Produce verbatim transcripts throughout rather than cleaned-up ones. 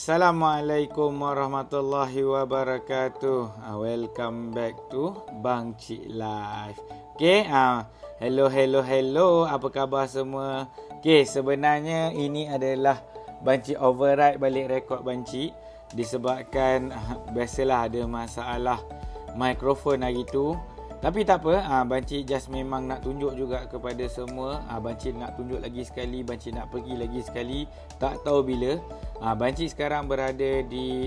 Assalamualaikum warahmatullahi wabarakatuh. Uh, welcome back to Bang Cik Live. Okay, uh, hello, hello, hello. Apa khabar semua? Okay, sebenarnya ini adalah Bang Cik override balik rekod Bang Cik. Disebabkan uh, biasalah ada masalah mikrofon hari tu. Tapi tak apa, ha, Bang Cik just memang nak tunjuk juga kepada semua. ha, Bang Cik nak tunjuk lagi sekali, Bang Cik nak pergi lagi sekali, tak tahu bila. ha, Bang Cik sekarang berada di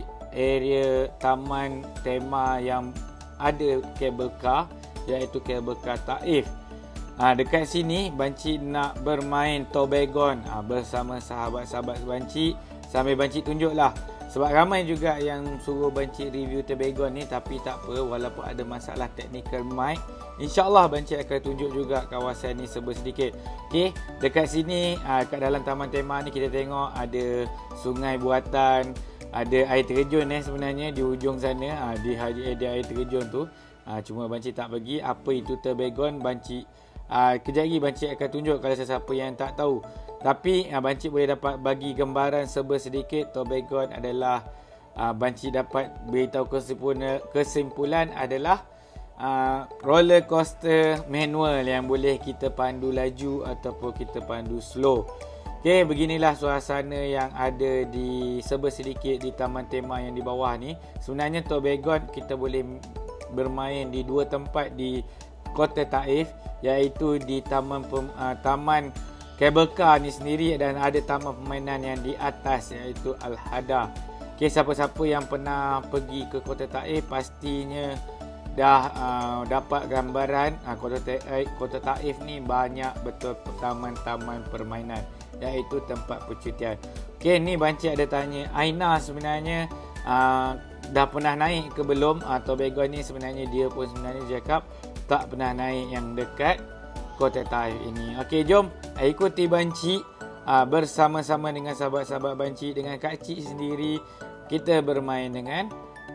area taman tema yang ada kabel car, iaitu kabel car Taif. ha, Dekat sini Bang Cik nak bermain Tobeggon ha, bersama sahabat-sahabat Bang Cik. Sambil Bang Cik tunjuklah, sebab ramai juga yang suruh Bang Cik review Tobeggon ni. Tapi tak apa, walaupun ada masalah technical mic, InsyaAllah Bang Cik akan tunjuk juga kawasan ni serba sedikit. Okay, dekat sini aa, kat dalam taman tema ni kita tengok ada sungai buatan, ada air terjun eh sebenarnya di ujung sana. aa, di, di air terjun tu aa, cuma Bang Cik tak pergi. Apa itu Tobeggon, Bang Cik aa, kejap lagi Bang Cik akan tunjuk kalau sesiapa yang tak tahu. Tapi uh, Bang Cik boleh dapat bagi gambaran serba sedikit. Tobeggon adalah uh, Bang Cik dapat beritahu kesimpulan, kesimpulan adalah uh, roller coaster manual yang boleh kita pandu laju ataupun kita pandu slow. Okey, beginilah suasana yang ada di serba sedikit di taman tema yang di bawah ni. Sebenarnya Tobeggon kita boleh bermain di dua tempat di Kota Taif, iaitu di taman uh, taman kabel car ni sendiri, dan ada taman permainan yang di atas iaitu Al-Hada. Okay, siapa-siapa yang pernah pergi ke Kota Taif pastinya dah uh, dapat gambaran uh, Kota Taif, Kota Taif ni banyak betul taman-taman permainan, iaitu tempat percutian. Okay, ni Bang Cik ada tanya Aina sebenarnya uh, dah pernah naik ke belum? uh, Tobeggon ni sebenarnya dia pun sebenarnya cakap tak pernah naik yang dekat Kota Taif ini. Okey, jom ikuti Bang Cik uh, bersama-sama dengan sahabat-sahabat Bang Cik, dengan Kak Cik sendiri. Kita bermain dengan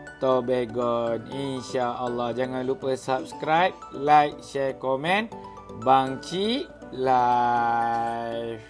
Tobeggon, insya-Allah. Jangan lupa subscribe, like, share, komen. Bang Cik Live.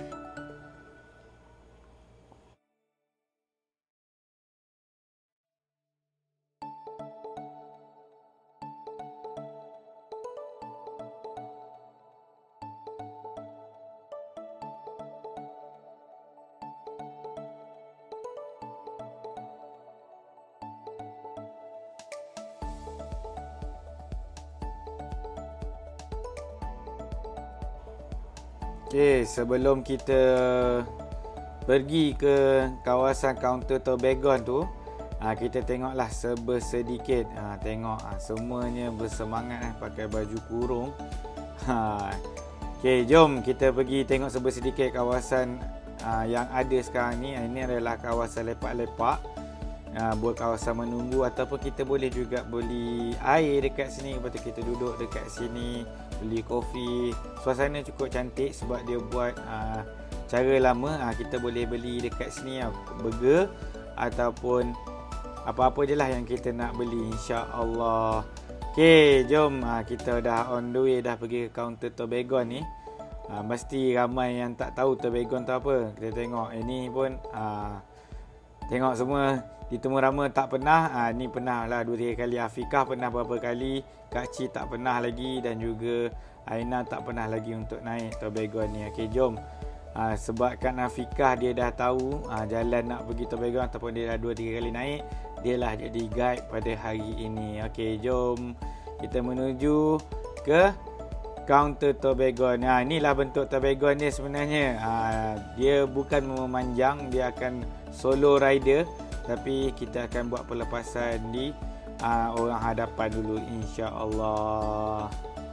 Okey, sebelum kita pergi ke kawasan kaunter Tobeggon tu, ha, kita tengoklah serba sedikit. Ha, tengok ha, semuanya bersemangat eh, pakai baju kurung. Ha. Okey, jom kita pergi tengok serba sedikit kawasan ha, yang ada sekarang ni. Ini adalah kawasan lepak-lepak, ha, buat kawasan menunggu, ataupun kita boleh juga beli air dekat sini. Lepas tu kita duduk dekat sini beli kopi. Suasana cukup cantik sebab dia buat uh, cara lama. uh, Kita boleh beli dekat sini uh, burger ataupun apa-apa je lah yang kita nak beli, insya-Allah. Okay, jom uh, kita dah on the way, dah pergi ke kaunter Tobeggon ni. uh, Mesti ramai yang tak tahu Tobeggon tu apa. Kita tengok ini pun uh, tengok semua ditemu rama tak pernah. ha, Ni pernah lah dua tiga kali. Afikah pernah berapa kali, Kak Cik tak pernah lagi, dan juga Aina tak pernah lagi untuk naik Tobeggon ni. Okey, jom. ha, Sebabkan Afikah dia dah tahu ha, jalan nak pergi Tobeggon, ataupun dia dah dua tiga kali naik, dia lah jadi guide pada hari ini. Okey, jom kita menuju ke kaunter Tobeggon. Ha, inilah bentuk Tobeggon dia sebenarnya. ha, Dia bukan memanjang, dia akan solo rider. Tapi kita akan buat pelepasan di uh, orang hadapan dulu, insya-Allah.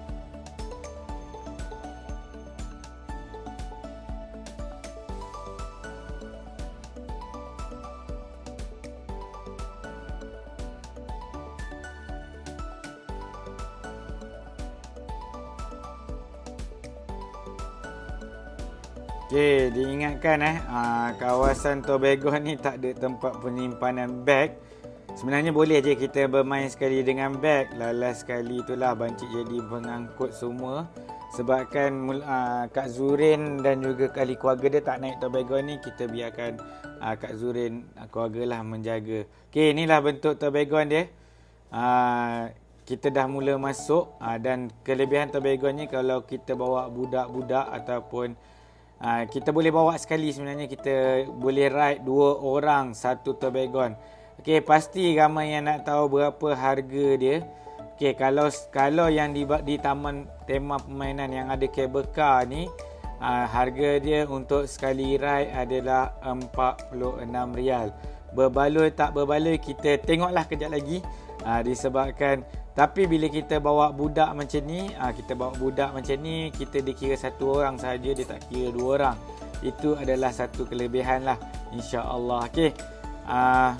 Okey, diingatkan eh aa, kawasan Tobeggon ni tak ada tempat penyimpanan beg. Sebenarnya boleh je kita bermain sekali dengan beg. Lala sekali itulah Bang Cik jadi pengangkut semua. sebabkan uh, Kak Zurin dan juga ahli keluarga dia tak naik Tobagon ni, kita biarkan uh, Kak Zurin uh, keluarga lah menjaga. Okey, inilah bentuk Tobagon dia. Uh, kita dah mula masuk uh, dan kelebihan Tobagon ni kalau kita bawa budak-budak ataupun uh, kita boleh bawa sekali, sebenarnya kita boleh ride dua orang satu Tobagon. Okey, pasti ramai yang nak tahu berapa harga dia. Okey, kalau kalau yang di di taman tema permainan yang ada cable car ni, uh, harga dia untuk sekali ride adalah empat puluh enam rial. Berbaloi tak berbaloi kita tengoklah kejap lagi. Uh, disebabkan tapi bila kita bawa budak macam ni, uh, kita bawa budak macam ni, kita dikira satu orang saja, dia tak kira dua orang. Itu adalah satu kelebihan lah, insya-Allah. Okey. Uh,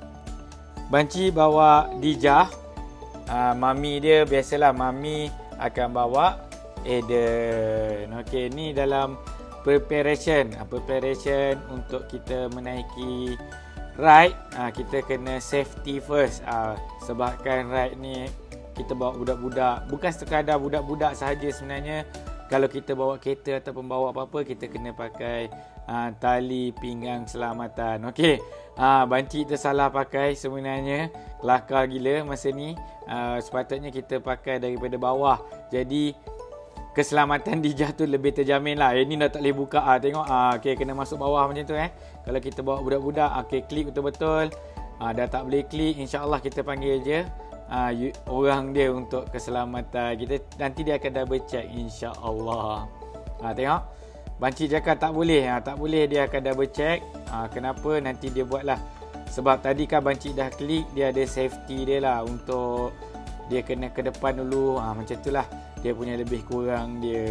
Banci bawa Dijah. Uh, mami dia biasalah, mami akan bawa Eden. Okey, ni dalam preparation, uh, preparation untuk kita menaiki ride. Uh, kita kena safety first. Uh, sebabkan ride ni kita bawa budak-budak, bukan sekadar budak-budak sahaja sebenarnya. Kalau kita bawa kereta ataupun bawa apa-apa, kita kena pakai uh, tali pinggang keselamatan. Okey, uh, Banci tersalah pakai sebenarnya, kelakar gila masa ni. Uh, sepatutnya kita pakai daripada bawah, jadi keselamatan Dijah tu lebih terjamin lah. Ini dah tak boleh buka ah. Tengok ah, okey, kena masuk bawah macam tu eh. Kalau kita bawa budak-budak, okey, klik betul-betul. Ah, dah tak boleh klik, insya-Allah kita panggil je ah, orang dia untuk keselamatan kita. Nanti dia akan double check, insya-Allah. Ah, tengok. Banci cakap tak boleh, ah, tak boleh, dia akan double check. Ah, kenapa? Nanti dia buatlah. Sebab tadi kan Banci dah klik, dia ada safety dia lah, untuk dia kena ke depan dulu. Ah, macam tu lah. Dia punya lebih kurang dia.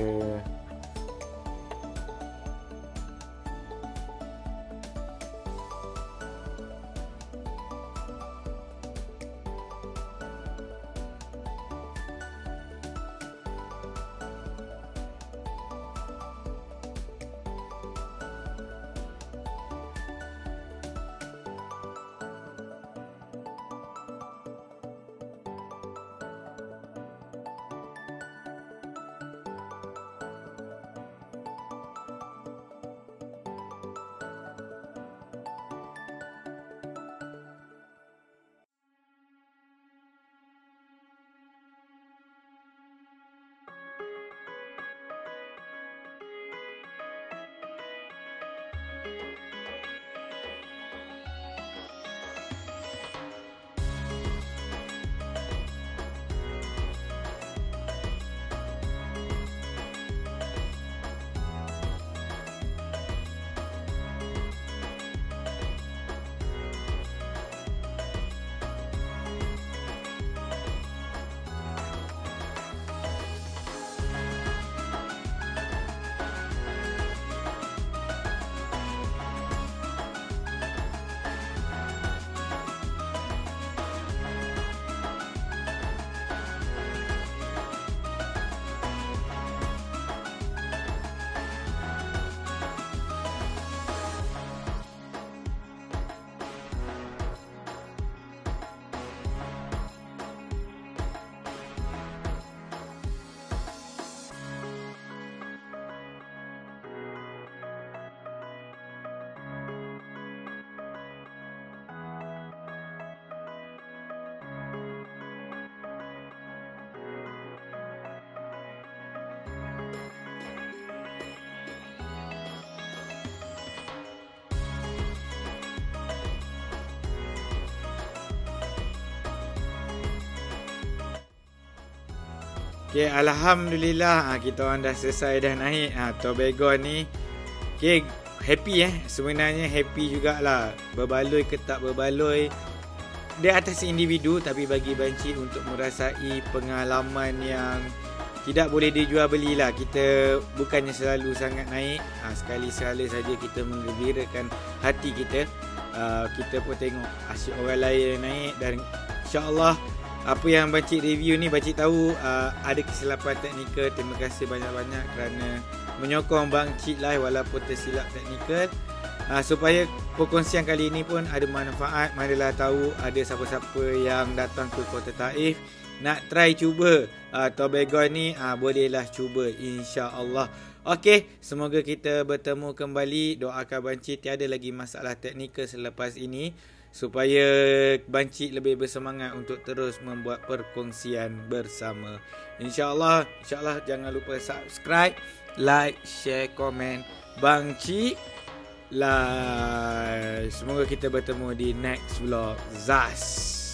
Okay, Alhamdulillah ha, kita orang dah selesai dah naik ha, Tobagon ni. Okay, happy eh. Sebenarnya happy jugalah. Berbaloi ke tak berbaloi, dia atas individu, tapi bagi Banci untuk merasai pengalaman yang tidak boleh dijual belilah. Kita bukannya selalu sangat naik, ha, sekali-sekala saja kita menggembirakan hati kita. Uh, kita pun tengok asyik orang lain naik, dan insya-Allah apa yang Banci review ni, Banci tahu uh, ada kesilapan teknikal. Terima kasih banyak-banyak kerana menyokong Banci Live walaupun tersilap teknikal. Uh, supaya perkongsian kali ini pun ada manfaat. Marilah tahu ada siapa-siapa yang datang ke Kota Taif nak try cuba uh, Tobegone ni, uh, bolehlah cuba insya-Allah. Okey, semoga kita bertemu kembali. Doakan Banci tiada lagi masalah teknikal selepas ini, supaya Banci lebih bersemangat untuk terus membuat perkongsian bersama. InsyaAllah, insyaAllah jangan lupa subscribe, like, share, komen. Banci Live. Semoga kita bertemu di next vlog. Zas.